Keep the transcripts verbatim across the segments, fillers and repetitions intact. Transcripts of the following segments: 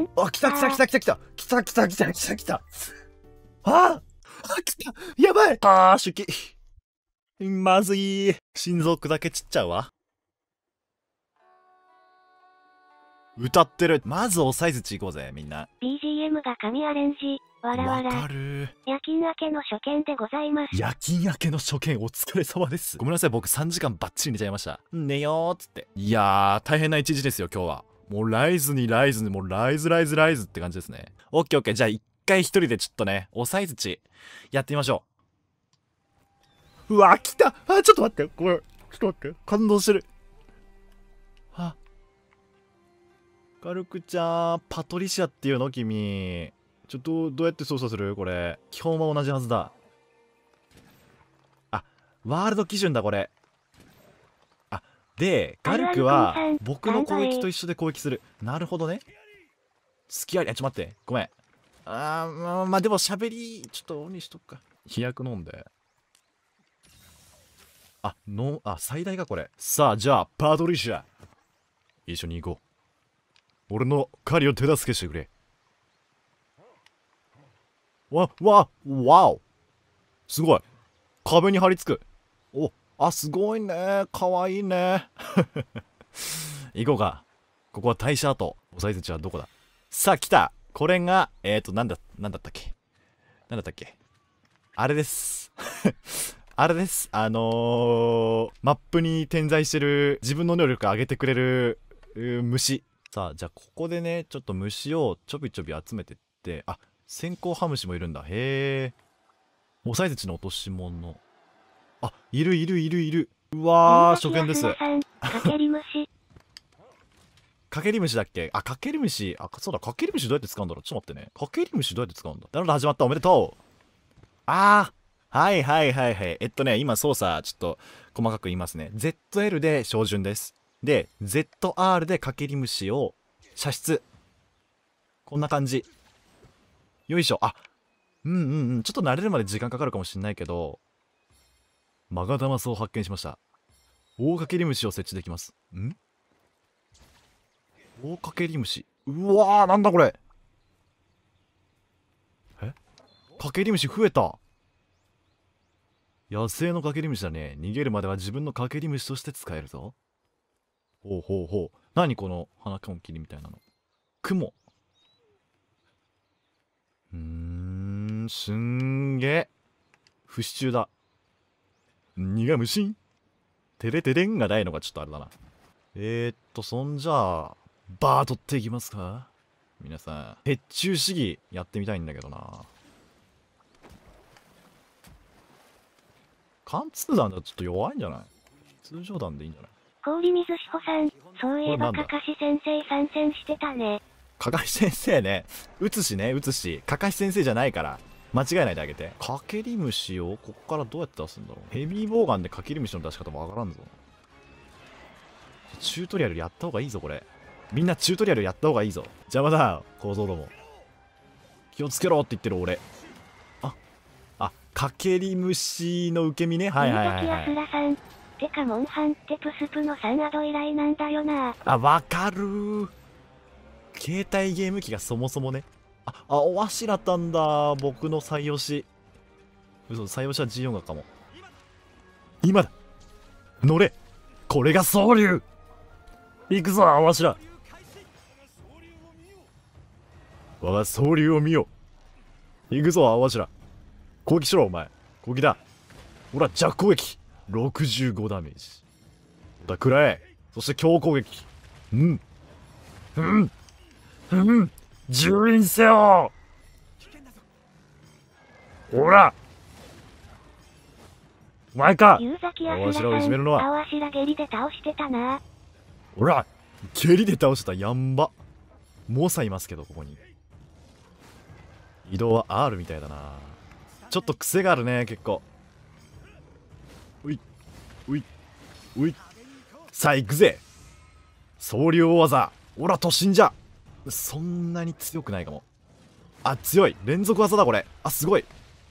ん。 あ、来た来た来た来た来た来た来た来た来た来た。ああ、来た。やばい。あー、出気。まずい。心臓砕け散っちゃうわ。歌ってる。まずおさいずち行こうぜ、みんな。 ビージーエム が神アレンジ。わらわら。 わかる。 夜勤明けの初見でございます。 夜勤明けの初見お疲れ様です。ごめんなさい、僕さんじかんバッチリ寝ちゃいました。寝よーっつって。いやー、大変な一日ですよ、今日は。もうライズにライズに、もうライズライズライズって感じですね。オッケーオッケー。じゃあ一回一人でちょっとね、おさいずちやってみましょう。うわ、来た。あ、ちょっと待って。これ、ちょっと待って。感動してる。あ。カルクちゃん、パトリシアっていうの君。ちょっと、どうやって操作するこれ。基本は同じはずだ。あ、ワールド基準だ、これ。あ、で、ガルクは、僕の攻撃と一緒で攻撃する。なるほどね。隙あり。あ、ちょっと待って。ごめん。あー、まあ、まあ、でも喋り、ちょっとオンにしとくか。飛躍飲んで。あ、の、あ、最大がこれ。さあ、じゃあ、パトリシア。一緒に行こう。俺の狩りを手助けしてくれ。わ、わ、わお。すごい。壁に張り付く。お、あ、すごいね。かわいいね。行こうか。ここは大社跡。おさいずちはどこだ？さあ、来た。これが、えーと、なんだ、なんだったっけなんだったっけあれです。あれです。あのー、マップに点在してる自分の能力を上げてくれる虫。さあ、じゃあここでね、ちょっと虫をちょびちょび集めてって、あ、線香ハムシもいるんだ。へえ。おさいずちの落とし物。あ、いるいるいるいる。うわー、初見です。 かけり虫。 かけり虫だっけあ、かけり虫。あ、そうだ、かけり虫どうやって使うんだろうちょっと待ってね。かけり虫どうやって使うんだなるほど、始まった。おめでとう。あー。はいはいはいはい。えっとね、今操作、ちょっと細かく言いますね。ゼットエル で照準です。で、ゼットアール でかけり虫を射出。こんな感じ。よいしょ。あ、うんうんうん。ちょっと慣れるまで時間かかるかもしれないけど、マガダマスを発見しました。大かけり虫を設置できます。ん大かけり虫。うわー、なんだこれ。えかけり虫増えた。野生のかけり虫だね。逃げるまでは自分のかけり虫として使えるぞ。ほうほうほう。何この花かんきりみたいなの。雲。うーん、すんげえ。不死虫だ。苦虫てれてれんがないのがちょっとあれだな。えー、っと、そんじゃあ、バー取っていきますか皆さん。鉄柱試技やってみたいんだけどな。貫通弾だとちょっと弱いんじゃない通常弾でいいんじゃない氷水志保さん、そういえばかかし先生参戦してたね。 かかし先生ね。撃つしね、撃つし。かかし先生じゃないから。間違えないであげて。かけり虫をこっからどうやって出すんだろう。ヘビーボウガンでかけり虫の出し方わからんぞ。チュートリアルやった方がいいぞ、これ。みんなチュートリアルやった方がいいぞ。邪魔だ、構造ども。気をつけろって言ってる俺。あ、あ、かけり虫の受け身ね。はいはいはい、はい。 宮崎あすらさん。てかモンハンってプスプのさんアド以来なんだよな。 あ、わかるー。携帯ゲーム機がそもそもね。あ、あ、おわしらったんだ。僕の最推し。嘘、最推しは ジーよん がかも。今だ乗れこれが総流行くぞ、あわしら我が総流を見よ行くぞ、あわしら攻撃しろ、お前攻撃だほら、弱攻撃ろくじゅうごダメージだ、食らえそして強攻撃うんうんうん蹂躙せよほらお前か龍崎ああわしすらさん、 らをいじめるのはあわしら蹴りで倒してたな。 ほら蹴りで倒したやんば猛者いますけど、ここに移動は アール みたいだなちょっと癖があるね、結構ういういういさあ行くぜ総流大技ほら突進じゃそんなに強くないかもあ、強い連続技だこれあ、すごい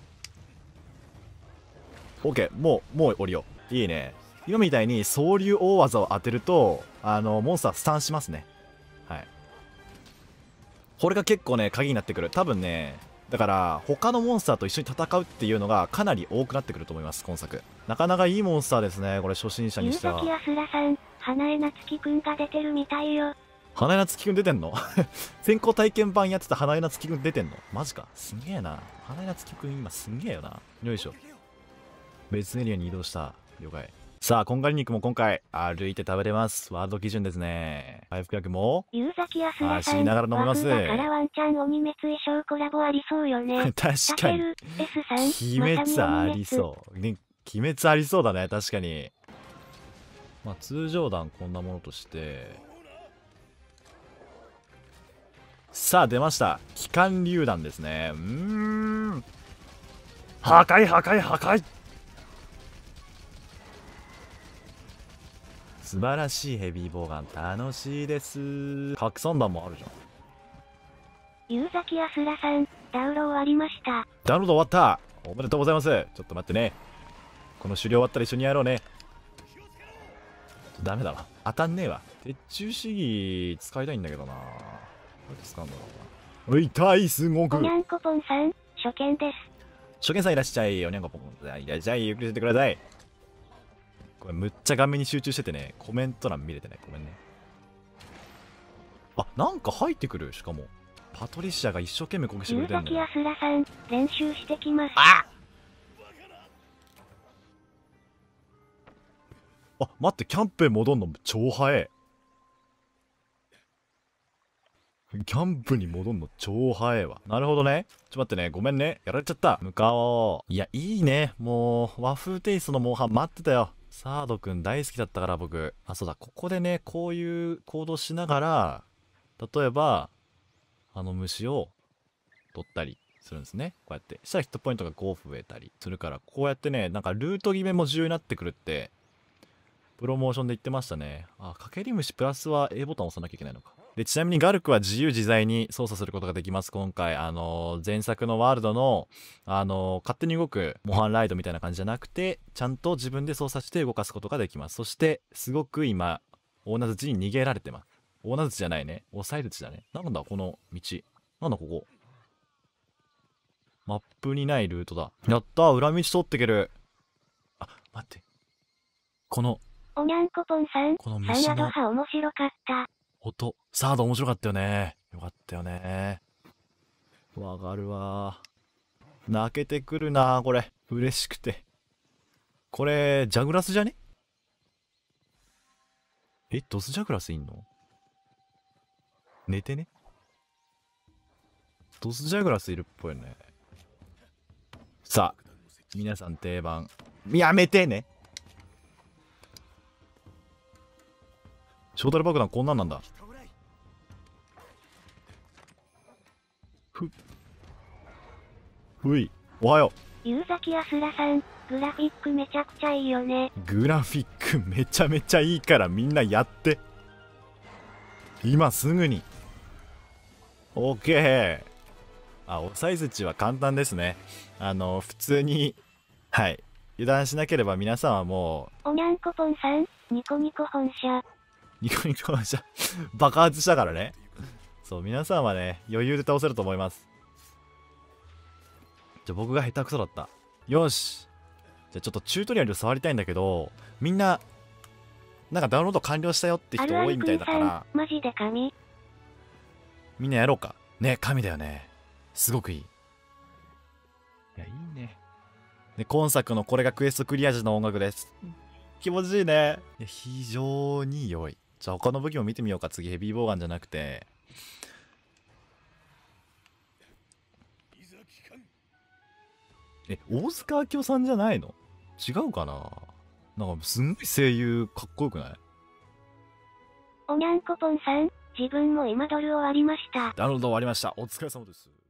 オッケーもう、もう降りよういいね今みたいに総流大技を当てるとあのモンスタースタンしますねはいこれが結構ね鍵になってくる。多分ね、だから他のモンスターと一緒に戦うっていうのがかなり多くなってくると思います。今作なかなかいいモンスターですね、これ初心者にしては。 ゆうざきあすらさん、花江夏樹くんが出てるみたいよ。 花江夏樹くん出てんの先行体験版やってた花江夏樹くん出てんのマジか。すげえな。花江夏樹くん今すんげえよな。よいしょ。別エリアに移動した。了解。さあ、こんがり肉も今回歩いて食べれます。ワールド基準ですね。回復薬もゆうざきあすらさん、 走りながら飲みます。 和風だからワンチャン鬼滅衣装コラボありそうよね。 確かに。 S さん、 鬼滅ありそう。ね、鬼滅ありそうだね、確かに。まあ、通常弾こんなものとして。さあ、出ました。機関榴弾ですね。うーん。破壊、破壊、破壊。素晴らしいヘビーボウガン、楽しいです。拡散弾もあるじゃん。 ゆうざきあすらさん、ダウンロ終わりました。 ダウンロード終わった。おめでとうございます。ちょっと待ってね。この狩猟終わったら一緒にやろうね。ダメだわ。当たんねえわ。鉄柱試技使いたいんだけどな。どうやって使うんだろうな。ういたい、すごく。 おにゃんこぽんさん、初見です。 初見さんいらっしゃい。おにゃんこぽんさんいらっしゃい。ゆっくりしててください。これむっちゃ画面に集中しててね、コメント欄見れてない。ごめんね。あ、なんか入ってくる。しかもパトリシアが一生懸命攻撃してくゆれてるんだよ。 うざきあすらさん、練習してきます。 ああ、待って、キャンプへ戻んの超早い。キャンプに戻んの超早いわ。なるほどね。ちょっと待ってね。ごめんね。やられちゃった。向かおう。いや、いいね。もう、和風テイストのモンハン待ってたよ。サードくん大好きだったから僕。あ、そうだ。ここでね、こういう行動しながら、例えば、あの虫を取ったりするんですね。こうやって。したらヒットポイントがご増えたりするから、こうやってね、なんかルート決めも重要になってくるって、プロモーションで言ってましたね。あ、かけり虫プラスは A ボタン押さなきゃいけないのか。で、ちなみにガルクは自由自在に操作することができます。今回、あのー、前作のワールドの、あのー、勝手に動くモンハンライドみたいな感じじゃなくて、ちゃんと自分で操作して動かすことができます。そして、すごく今、大名槌に逃げられてます。大名槌じゃないね。押さえ槌だね。なんだ、この道。なんだ、ここ。マップにないルートだ。やったー、裏道通っていける。あ、待って。この、 おにゃんこぽんさん、 このサ虫のンアドハ面白かった。 音。サード面白かったよね。よかったよね。わかるわ。泣けてくるな、これ。嬉しくて。これ、ジャグラスじゃね？え、ドスジャグラスいんの？寝てね？ドスジャグラスいるっぽいね。さあ、皆さん定番。やめてね。ショートル爆弾こんなんなんだ。ふふい、おはよゆうざきあすらさん、グラフィックめちゃくちゃいいよね。 う。グラフィックめちゃめちゃいいからみんなやって。今すぐに。オッケー。あ、おさえ槌は簡単ですね。あの、普通に、はい。油断しなければ皆さんはもおにゃんこぽんさん、ニコニコ本社。 う、ニコニコじゃ爆発したからね。そう、皆さんはね、余裕で倒せると思います。じゃあ僕が下手くそだった。よし。じゃあちょっとチュートリアル触りたいんだけど、みんな、なんかダウンロード完了したよって人多いみたいだから、 マジで神。 みんなやろうか。ね、神だよね。すごくいい。いや、いいね。で、今作のこれがクエストクリア時の音楽です。気持ちいいね。いや、非常に良い。じゃあ他の武器も見てみようか。次、ヘビーボウガンじゃなくて。え、大塚明夫さんじゃないの？違うかな？なんかすんごい声優かっこよくない？ おにゃんこぽんさん、自分も今ドル終わりました。 ダウンロード終わりました。お疲れ様です。